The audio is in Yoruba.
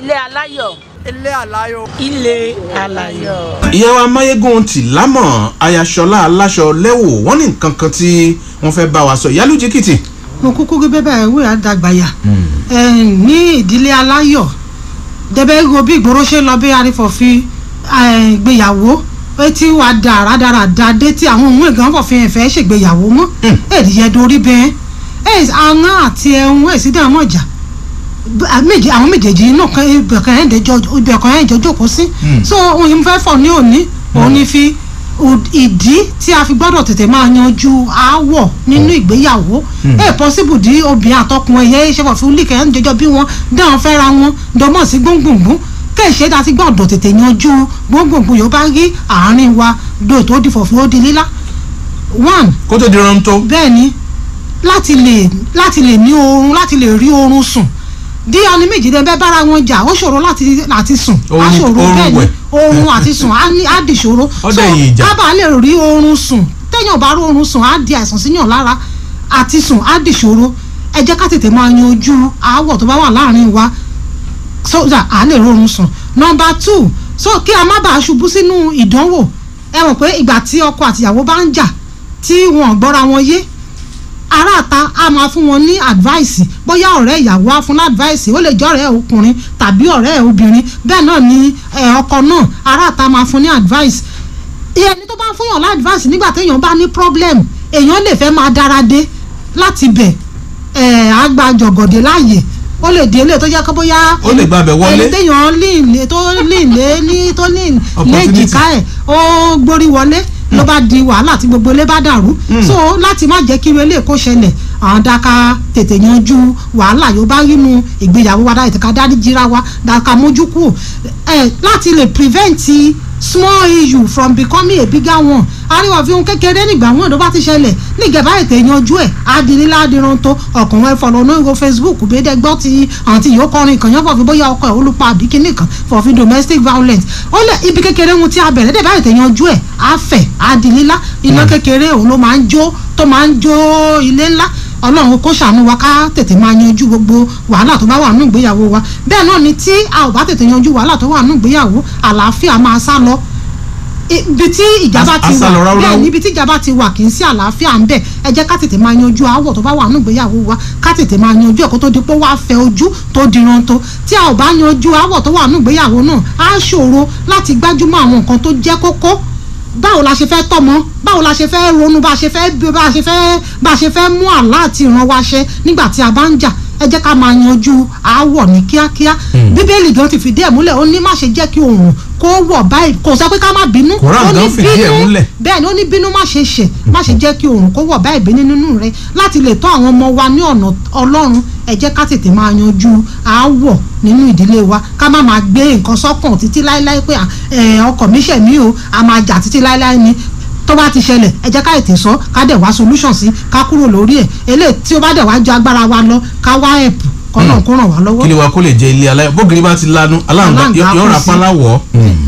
ilé aláyọ̀. ilé aláyọ̀. ilé aláyọ̀. ìyàwó amáyégún ti lámọ̀ ayaṣọlá aláṣọ lẹ́wọ̀ wọ́n ní nǹkan kan tí wọ́n fẹ́ bá wa sọ ìyálù jìkìtì. mo kúkú rí bẹ́ẹ̀ ìwé àdàgbàyà ní ìdílé aláyọ̀ dẹ́bẹ́ ro bí ìgboro ṣe lọ bí arífọ̀ fi gbéyàwó etí wa dà rádaràda dé tí àwọn òun ègàn fọ̀ fi ẹ̀fẹ́ ṣègbéyàwó mọ́ èdè yẹn dorí bẹ́ẹ̀ àwọn àti ẹ̀hún èsì dà mọ̀ jà àwọn méjèèjì náà ibẹ̀kan ẹ̀ jọ jókòó sí so òun yìí fẹ́ fọ̀ ní òní òun ní fi ìdí tí a fi gbọ́dọ̀ tètè máa yanjú aáwọ̀ nínú ìgbéyàwó possible di obìnrin àtọkùnrin ẹ̀yẹ ìṣẹ́fọ̀ fún líkẹ́ ẹ̀ ń jẹjọ́ bí wọ́n dáhùn fẹ́ra wọn dọ́mọ̀ sí gbóngbòngbòn kẹ́ẹ̀ṣẹ́ dá sí gbọ́dọ̀ tètè yanjú gbóngbòngbòn yóò bá rí àárín wa dò tó di fọ̀fún ó di lílá. one kó tó di rántó. bẹ́ẹ̀ ni láti lè ní oorun láti lè rí oorun sùn bí ọni méjì dẹ bẹ́ẹ̀ bára wọn jà ó ṣòro láti sùn á ṣòro bẹ́ẹ̀ ni oorun àti sùn á di ṣòro so kábà lè rí oorun sùn téèyàn bá rí oorun sùn á di àìsàn síyàn lára àti sùn á di ṣòro ẹ jẹ́ ká tètè máa yanjú aáwọ̀ tó bá wà láàrin wa sójà á lè rí oorun sùn. number 2 so kí a má bàa ṣubú sínú ìdánwò ẹ mọ̀ pé ìgbà tí ọkọ àtìyàwó bá ń jà tí wọn gbọ́ra wọn yé aráàta a máa fún wọn ní advice bóyá ọ̀rẹ́ ìyàwó á fún advice ó lè jẹ́ ọ̀rẹ́ ọkùnrin tàbí ọ̀rẹ́ obìnrin bẹ́ẹ̀ náà ni ọkọ náà aráàta máa fún ní advice ẹni tó bá ń fún yàn lá advice nígbà téèyàn bá ní problem èèyàn lè fẹ́ máa dára dé láti bẹ̀ àgbàjọ̀gọ̀dẹ̀ láàyè ó lè dé ilé tó jẹ́ kó bóyá ó lè gbàbẹ̀ wọlé ẹni téèyàn lè jìká ẹ̀ ó gbórí wọlé ló bá di wàhálà tí gbogbo ilé bá dàrú so láti má jẹ́ kí irú ilé kó ṣẹlẹ̀ àwọn dáka tètè yanjú wàhálà yóò bá rínú ìgbéyàwó wa dáa ìtẹ̀ka dárí jíra wa dáka mójú kù láti lè prevent small issue from becoming a bigger one ariwo fi ohun kékeré nígbà wọn ló bá ti ṣẹlẹ̀ nígbàbá ètè yanjú ẹ̀ adìrínlá adìrántó ọkùnrin ẹ̀fọ́ lọ́nà ìwọ Facebook gbédè gbọ́ ti àǹtí yóò kọrin kan yẹn fọ̀fi bóyá ọkọ ẹ̀ olùpa àbíkíní kan fọ̀fi domestic violence ó lẹ̀ ibi kékeré ohun tí a bẹ̀rẹ̀ dẹ̀ bá ètè yanjú ẹ̀ afẹ́ adìrínlá iná kékeré òun ló máa ń jó tó máa ń jó ilé ńlá ọlọ́run kó ṣàánú wa ká tètè máa yanjú gbogbo wàhálà tó bá wà nínú ìgbéyàwó wa bẹ́ẹ̀ náà ni tí a ò bá tètè yanjú wàhálà tó wà nínú ìgbéyàwó àlàáfíà máa sá lọ ibi tí ìjàmbá ti wà bẹ́ẹ̀ níbi tí ìjàmbá ti wà kì í sí àlàáfíà ń bẹ ẹ jẹ́ ká tètè máa yanjú àwọ̀ tó bá wà nínú ìgbéyàwó wa ká tètè máa yanjú ẹ̀ kó tó di pé wàá fẹ́ ojú tó diran tó tí a ò bá yanjú àwọ̀ tó wà nínú ìgbéyàwó náà á ṣòro láti gbájúmọ́ àwọn nǹkan tó jẹ́ kókó báwo la ṣe fẹ́ tọ́mọ báwo la ṣe fẹ́ ronú bá a ṣe fẹ́ mú àlá àti ìran wa ṣe nígbà tí a bá ń jà ẹ jẹ́ ká máa yanjú aáwọ̀ ní kíákíá bíbélì gan ti fìdí ẹ̀ múlẹ̀ ó ní má ṣe jẹ́ kí oòrùn kó wọ̀ báyìí kò sọ pé ká má bínú ó ní bínú bẹ́ẹ̀ ni ó ní bínú má ṣe ṣẹ̀ má ṣe jẹ́ kí oòrùn kó wọ̀ báyìí bínú nínú rẹ láti lè tọ́ àwọn ọmọ wa ní ọ̀nà Ọlọ́run ẹ jẹ́ ká tètè máa yanjú aáwọ̀ nínú ìdílé wa ká má máa gbé nǹkan sọ́kàn títí láéláé pé ọkọ mi ṣẹ̀ mí o a máa jà títí láéláé ni tó bá ti ṣẹlẹ̀ ẹ jẹ́ ká ètè sọ ká dẹ̀ wá solution sí ká kúrò lórí ẹ̀ eléyìí tí ó bá dẹ̀ wá ju agbára wa lọ ká wá ẹ̀pù kọ́nà kó ràn wá lọ́wọ́. kí ni wa kó lè jẹ ilé aláyọ̀ bógiri bá ti lanu aláǹgbá yọ̀ọ́ ra pálá wọ̀ ọ́.